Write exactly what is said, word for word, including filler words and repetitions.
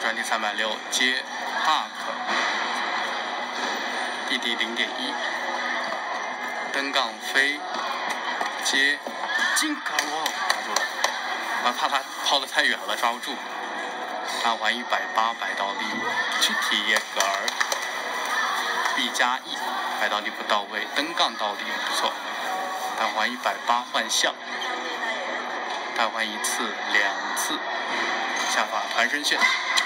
转体三百六，接 park，D D 零点一，登杠飞，接金卡哇，抓住了，我怕他抛得太远了，抓不住。单环一百八，白倒立，去体液格儿 ，B 加 E， 白倒立不到位，登杠倒立不错。单环一百八换向，单环一次两次，下法团身旋。